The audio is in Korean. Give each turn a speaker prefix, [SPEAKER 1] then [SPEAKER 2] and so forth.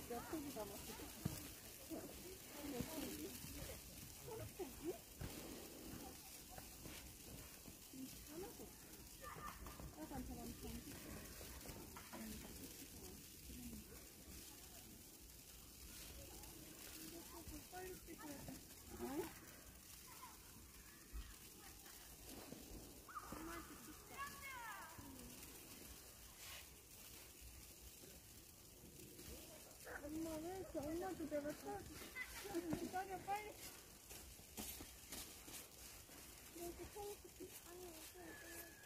[SPEAKER 1] 몇 포기 남았어? 몇 포기? 30포기? 하나도 없어. 약간 저런 정식. 빨리 찍어야 돼. 어? 엄마 왜 이렇게 엄마도 내가 기다려 빨리. 이렇게 아니